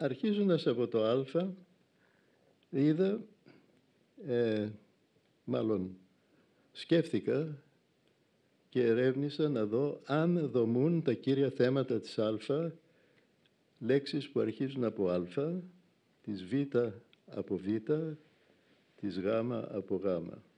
αρχίζοντας από το Α, είδα, σκέφτηκα και ερεύνησα να δω αν δομούν τα κύρια θέματα της Α, λέξεις που αρχίζουν από Α, της Β από Β, της Γ από Γ.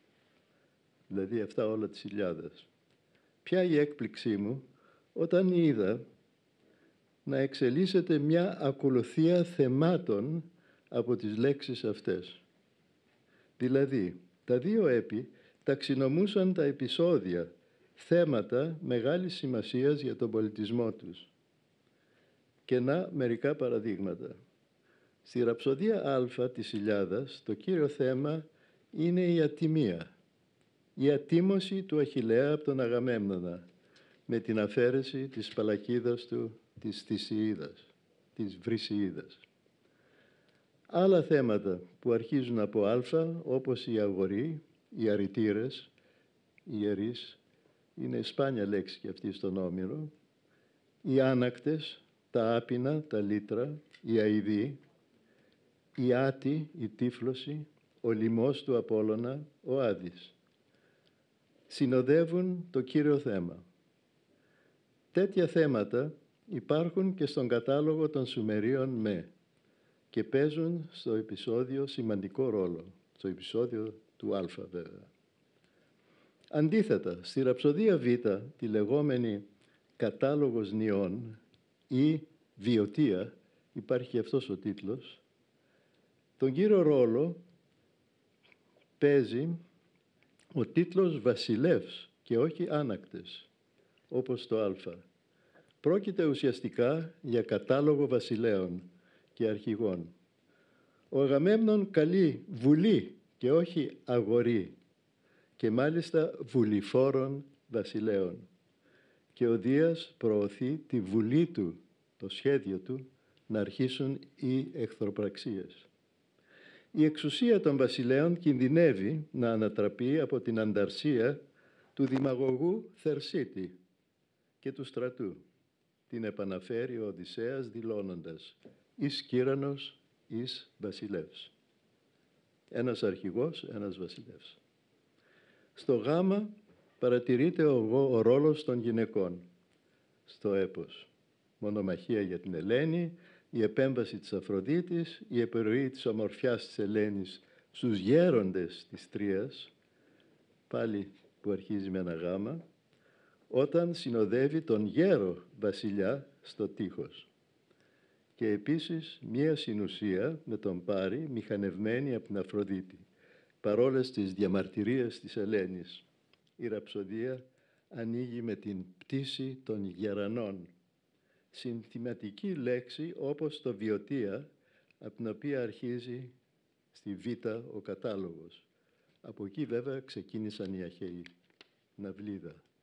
Δηλαδή αυτά όλα τις χιλιάδες. Ποια η έκπληξή μου όταν είδα να εξελίσσεται μια ακολουθία θεμάτων από τις λέξεις αυτές. Δηλαδή, τα δύο έπι ταξινομούσαν τα επεισόδια, θέματα μεγάλης σημασίας για τον πολιτισμό τους. Και να μερικά παραδείγματα. Στη ραψοδία Α της Ιλιάδας, το κύριο θέμα είναι η ατιμία. Η ατίμωση του Αχιλλέα από τον Αγαμέμνονα, με την αφαίρεση της παλακίδας του, της Θησιίδας, της Βρυσιίδας. Άλλα θέματα που αρχίζουν από Α, όπως η αγορή, οι αρρητήρες, οι ιερείς, είναι σπάνια λέξη και αυτή στον Όμηρο, οι άνακτες, τα άπεινα, τα λύτρα, η αηδή, η άτη, η τύφλωση, ο λιμός του Απόλλωνα, ο Άδης. Συνοδεύουν το κύριο θέμα. Τέτοια θέματα υπάρχουν και στον κατάλογο των Σουμερίων ΜΕ και παίζουν στο επεισόδιο σημαντικό ρόλο, στο επεισόδιο του Α βέβαια. Αντίθετα, στη ραψοδία Β, τη λεγόμενη κατάλογος νιών ή βιωτεία, υπάρχει αυτός ο τίτλος, τον κύριο ρόλο παίζει ο τίτλος βασιλεύς και όχι άνακτες, όπως το Α. Πρόκειται ουσιαστικά για κατάλογο βασιλέων και αρχηγών. Ο Αγαμέμνων καλεί βουλή και όχι αγορή και μάλιστα βουληφόρων βασιλέων. Και ο Δίας προωθεί τη βουλή του, το σχέδιο του, να αρχίσουν οι εχθροπραξίες. Η εξουσία των βασιλέων κινδυνεύει να ανατραπεί από την ανταρσία του δημαγωγού Θερσίτη και του στρατού. Την επαναφέρει ο Οδυσσέας δηλώνοντας «Εις κύρανος, εις βασιλεύς». Ένας αρχηγός, ένας βασιλεύς. Στο Γ παρατηρείται ο ρόλος των γυναικών στο έπος. Μονομαχία για την Ελένη, η επέμβαση της Αφροδίτης, η επιρροή της ομορφιάς της Ελένης στους γέροντες της Τρίας, πάλι που αρχίζει με ένα Γ, όταν συνοδεύει τον γέρο βασιλιά στο τείχος. Και επίσης μία συνουσία με τον Πάρη, μηχανευμένη από την Αφροδίτη, παρόλες τις διαμαρτυρίες της Ελένης. Η ραψοδία ανοίγει με την πτήση των γερανών, συνθηματική λέξη όπως το βιωτεία, από την οποία αρχίζει στη Β ο κατάλογος. Από εκεί βέβαια ξεκίνησαν οι Αχαιοί, Ναυλίδα.